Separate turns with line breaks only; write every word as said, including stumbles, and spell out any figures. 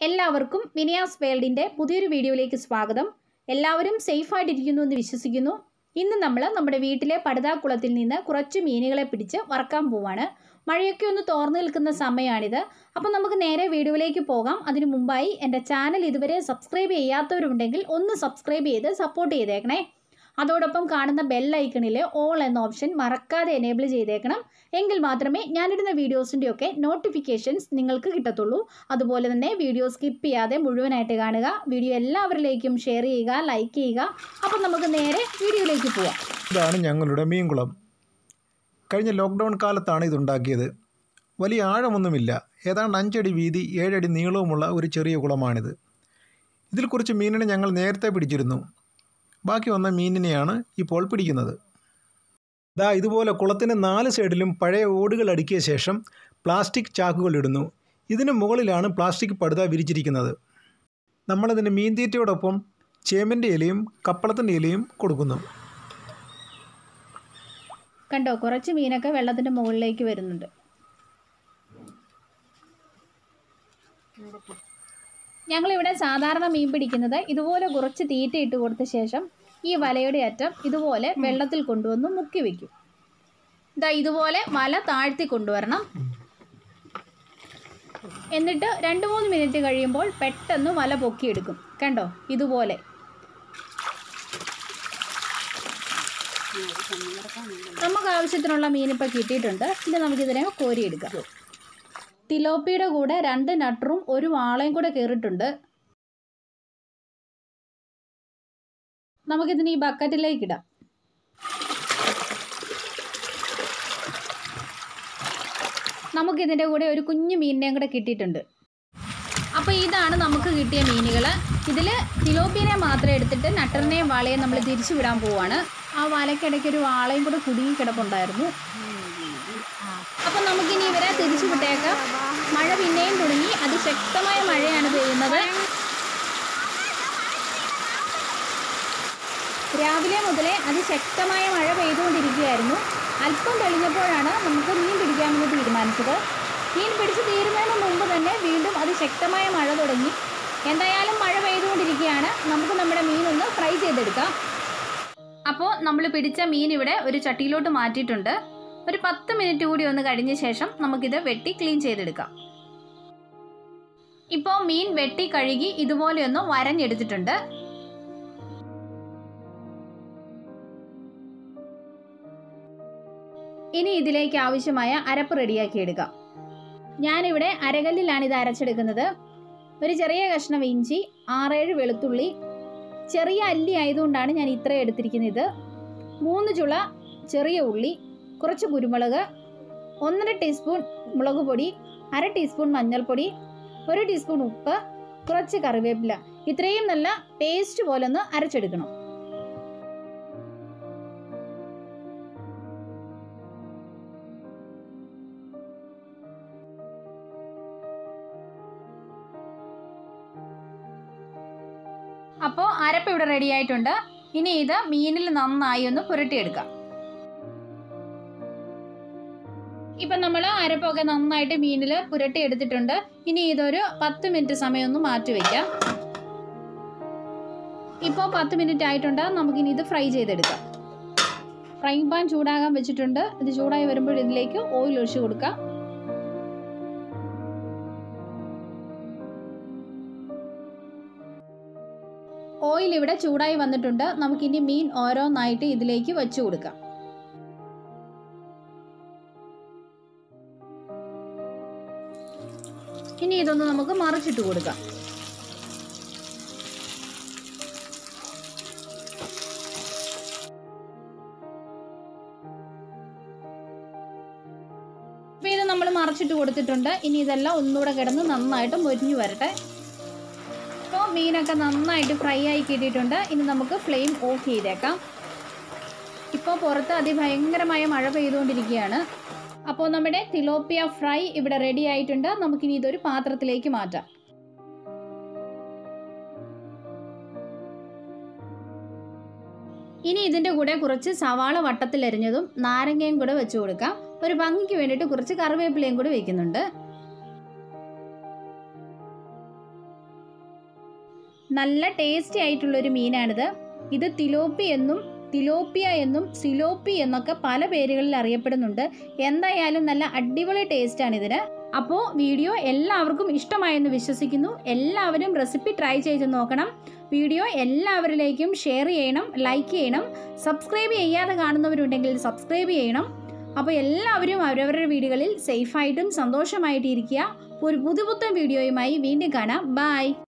എല്ലാവർക്കും മിനിയാസ് വേൾഡിൻ്റെ പുതിയൊരു വീഡിയോയിലേക്ക് സ്വാഗതം. എല്ലാവരും സേഫായിട്ടിരിക്കുന്നു എന്ന് വിശ്വസിക്കുന്നു. ഇന്ന് നമ്മൾ നമ്മുടെ വീട്ടിലെ പടുതാക്കുളത്തിൽ നിന്ന് കുറച്ച് മീനുകളെ പിടിച്ച് വറക്കാൻ പോവാണ്. മഴയൊക്കെ ഒന്ന് തോർന്നു നിൽക്കുന്ന സമയമാണിത്. അപ്പോൾ നമുക്ക് നേരെ വീഡിയോയിലേക്ക് പോകാം. അതിനു മുമ്പായി എൻ്റെ ചാനൽ ഇതുവരെ സബ്സ്ക്രൈബ് ചെയ്യാത്തവരുണ്ടെങ്കിൽ ഒന്ന് സബ്സ്ക്രൈബ് ചെയ്ത് സപ്പോർട്ട് ചെയ്തേക്കണേ. അതോടൊപ്പം കാണുന്ന ബെൽ ഐക്കണിലെ ഓൾ എന്ന ഓപ്ഷൻ മറക്കാതെ എനേബിൾ ചെയ്തേക്കണം. എങ്കിൽ മാത്രമേ ഞാനിടുന്ന വീഡിയോസിൻ്റെയൊക്കെ നോട്ടിഫിക്കേഷൻസ് നിങ്ങൾക്ക് കിട്ടത്തുള്ളൂ. അതുപോലെ തന്നെ വീഡിയോ സ്കിപ്പ് ചെയ്യാതെ മുഴുവനായിട്ട് കാണുക. വീഡിയോ എല്ലാവരിലേക്കും ഷെയർ ചെയ്യുക, ലൈക്ക് ചെയ്യുക. അപ്പം നമുക്ക് നേരെ വീഡിയോയിലേക്ക് പോവാം.
ഇതാണ് ഞങ്ങളുടെ മീൻകുളം. കഴിഞ്ഞ ലോക്ക്ഡൗൺ കാലത്താണ് ഇതുണ്ടാക്കിയത്. വലിയ ആഴമൊന്നുമില്ല. ഏതാണ്ട് അഞ്ചടി വീതി ഏഴടി നീളവുമുള്ള ഒരു ചെറിയ കുളമാണിത്. ഇതിൽ കുറച്ച് മീനിനെ ഞങ്ങൾ നേരത്തെ പിടിച്ചിരുന്നു. ബാക്കി വന്ന മീനിനെയാണ് ഇപ്പോൾ പിടിക്കുന്നത്. ദാ ഇതുപോലെ കുളത്തിന് നാല് സൈഡിലും പഴയ ഓടുകൾ അടുക്കിയ ശേഷം പ്ലാസ്റ്റിക് ചാക്കുകൾ ഇടുന്നു. ഇതിന് മുകളിലാണ് പ്ലാസ്റ്റിക് പടുത വിരിച്ചിരിക്കുന്നത്. നമ്മളതിന് മീൻതീറ്റയോടൊപ്പം ചേമ്പിൻ്റെ ഇലയും കപ്പളത്തിൻ്റെ ഇലയും കൊടുക്കുന്നു.
കണ്ടോ, കുറച്ച് മീനൊക്കെ വെള്ളത്തിൻ്റെ മുകളിലേക്ക് വരുന്നുണ്ട്. ഞങ്ങളിവിടെ സാധാരണ മീൻ പിടിക്കുന്നത് ഇതുപോലെ കുറച്ച് തീറ്റ ഇട്ട് കൊടുത്ത ശേഷം ഈ വലയുടെ അറ്റം ഇതുപോലെ വെള്ളത്തിൽ കൊണ്ടുവന്ന് മുക്കി വയ്ക്കും. ഇതാ ഇതുപോലെ വല താഴ്ത്തി കൊണ്ടുവരണം. എന്നിട്ട് രണ്ട് മൂന്ന് മിനിറ്റ് കഴിയുമ്പോൾ പെട്ടെന്ന് വല പൊക്കിയെടുക്കും. കണ്ടോ, ഇതുപോലെ. നമുക്ക് ആവശ്യത്തിനുള്ള മീനിപ്പോൾ കിട്ടിയിട്ടുണ്ട്. ഇനി നമുക്കിതിനെ കോരിയെടുക്കാം. തിലോപ്പിയുടെ കൂടെ രണ്ട് നട്ടറും ഒരു വാളയും കൂടെ കയറിയിട്ടുണ്ട്. നമുക്കിതിന് ഈ ബക്കറ്റിലേക്ക് ഇടാം. നമുക്കിതിൻ്റെ കൂടെ ഒരു കുഞ്ഞു മീനിനെയും കൂടെ കിട്ടിയിട്ടുണ്ട്. അപ്പോൾ ഇതാണ് നമുക്ക് കിട്ടിയ മീനുകൾ. ഇതിൽ തിലോപ്പിയെ മാത്രം എടുത്തിട്ട് നട്ടറിനെയും വാളയും നമ്മൾ തിരിച്ചു വിടാൻ പോവാണ്. ആ വലയ്ക്കിടയ്ക്ക് ഒരു വാളയും കൂടെ കുടുങ്ങി കിടപ്പുണ്ടായിരുന്നു. അപ്പം നമുക്കിനി ഇവരെ തിരിച്ചു വിട്ടേക്കാം. മഴ പിന്നെയും തുടങ്ങി. അതിശക്തമായ മഴയാണ് പെയ്യുന്നത്. രാവിലെ മുതലേ അതിശക്തമായ മഴ പെയ്തുകൊണ്ടിരിക്കുകയായിരുന്നു. അല്പം തെളിഞ്ഞപ്പോഴാണ് നമുക്ക് മീൻ പിടിക്കാമെന്ന് തീരുമാനിച്ചത്. മീൻ പിടിച്ച് തീരുന്നതിന് മുമ്പ് തന്നെ വീണ്ടും അതിശക്തമായ മഴ തുടങ്ങി. എന്തായാലും മഴ പെയ്തുകൊണ്ടിരിക്കുകയാണ്. നമുക്ക് നമ്മുടെ മീനൊന്ന് ഫ്രൈ ചെയ്തെടുക്കാം. അപ്പോൾ നമ്മൾ പിടിച്ച മീൻ ഇവിടെ ഒരു ചട്ടിയിലോട്ട് മാറ്റിയിട്ടുണ്ട്. ഒരു പത്ത് മിനിറ്റ് കൂടി ഒന്ന് കഴിഞ്ഞ ശേഷം നമുക്കിത് വെട്ടി ക്ലീൻ ചെയ്തെടുക്കാം. ഇപ്പോൾ മീൻ വെട്ടി കഴുകി ഇതുപോലെയൊന്ന് വരഞ്ഞെടുത്തിട്ടുണ്ട്. ഇനി ഇതിലേക്ക് ആവശ്യമായ അരപ്പ് റെഡിയാക്കി എടുക്കാം. ഞാനിവിടെ അരകല്ലിലാണ് ഇത് അരച്ചെടുക്കുന്നത്. ഒരു ചെറിയ കഷ്ണം ഇഞ്ചി, ആറേഴ് വെളുത്തുള്ളി, ചെറിയ അല്ലി ആയതുകൊണ്ടാണ് ഞാൻ ഇത്രയും എടുത്തിരിക്കുന്നത്. മൂന്ന് ചുള ചെറിയ ഉള്ളി, കുറച്ച് കുരുമുളക്, ഒന്നര ടീസ്പൂൺ മുളക് പൊടി, അര ടീസ്പൂൺ മഞ്ഞൾപ്പൊടി, ഒരു ടീസ്പൂൺ ഉപ്പ്, കുറച്ച് കറിവേപ്പില. ഇത്രയും നല്ല പേസ്റ്റ് പോലെ ഒന്ന് അരച്ചെടുക്കണം. അപ്പോൾ അരപ്പ് ഇവിടെ റെഡി ആയിട്ടുണ്ട്. ഇനി ഇത് മീനിൽ നന്നായി ഒന്ന് പുരട്ടിയെടുക്കാം. ഇപ്പം നമ്മൾ അരപ്പൊക്കെ നന്നായിട്ട് മീനിൽ പുരട്ടി എടുത്തിട്ടുണ്ട്. ഇനി ഇതൊരു പത്ത് മിനിറ്റ് സമയം ഒന്ന് മാറ്റി വയ്ക്കാം. ഇപ്പോൾ പത്ത് മിനിറ്റ് ആയിട്ടുണ്ട്. നമുക്കിനി ഇത് ഫ്രൈ ചെയ്തെടുക്കാം. ഫ്രൈങ് പാൻ ചൂടാകാൻ വെച്ചിട്ടുണ്ട്. ഇത് ചൂടായി വരുമ്പോൾ ഇതിലേക്ക് ഓയിൽ ഒഴിച്ച് കൊടുക്കാം. ഓയിൽ ഇവിടെ ചൂടായി വന്നിട്ടുണ്ട്. നമുക്കിനി മീൻ ഓരോന്നായിട്ട് ഇതിലേക്ക് വെച്ചു കൊടുക്കാം. ഇനി ഇതൊന്ന് നമുക്ക് മറിച്ചിട്ട് കൊടുക്കാം. അപ്പോൾ ഇത് നമ്മൾ മറിച്ചിട്ട് കൊടുത്തിട്ടുണ്ട്. ഇനി ഇതെല്ലാം ഒന്നുകൂടെ കിടന്ന് നന്നായിട്ട് മൊരിഞ്ഞു വരട്ടെ. ഇപ്പോൾ മീനൊക്കെ നന്നായിട്ട് ഫ്രൈ ആയി കിട്ടിയിട്ടുണ്ട്. ഇനി നമുക്ക് ഫ്ലെയിം ഓഫ് ചെയ്തേക്കാം. ഇപ്പോൾ പുറത്ത് അതിഭയങ്കരമായ മഴ പെയ്തുകൊണ്ടിരിക്കുകയാണ്. അപ്പോൾ നമ്മുടെ തിലോപ്പിയ ഫ്രൈ ഇവിടെ റെഡി ആയിട്ടുണ്ട്. നമുക്കിനി ഇതൊരു പാത്രത്തിലേക്ക് മാറ്റാം. ഇനി ഇതിൻ്റെ കൂടെ കുറച്ച് സവാള വട്ടത്തിലരിഞ്ഞതും നാരങ്ങയും കൂടെ വെച്ച് കൊടുക്കാം. ഒരു ഭംഗിക്ക് വേണ്ടിയിട്ട് കുറച്ച് കറിവേപ്പിലയും കൂടി വയ്ക്കുന്നുണ്ട്. നല്ല ടേസ്റ്റി ആയിട്ടുള്ളൊരു മീനാണിത്. ഇത് തിലോപ്പി എന്നും തിലോപ്പിയ എന്നും സിലോപ്പി എന്നൊക്കെ പല പേരുകളിൽ അറിയപ്പെടുന്നുണ്ട്. എന്തായാലും നല്ല അടിപൊളി ടേസ്റ്റാണ് ഇതിന്. അപ്പോൾ വീഡിയോ എല്ലാവർക്കും ഇഷ്ടമായെന്ന് വിശ്വസിക്കുന്നു. എല്ലാവരും റെസിപ്പി ട്രൈ ചെയ്ത് നോക്കണം. വീഡിയോ എല്ലാവരിലേക്കും ഷെയർ ചെയ്യണം, ലൈക്ക് ചെയ്യണം. സബ്സ്ക്രൈബ് ചെയ്യാതെ കാണുന്നവരുണ്ടെങ്കിൽ സബ്സ്ക്രൈബ് ചെയ്യണം. അപ്പോൾ എല്ലാവരും അവരവരുടെ വീടുകളിൽ സേഫായിട്ടും സന്തോഷമായിട്ടും ഇരിക്കുക. ഒരു പുതുപുത്തൻ വീഡിയോയുമായി വീണ്ടും കാണാം. ബൈ.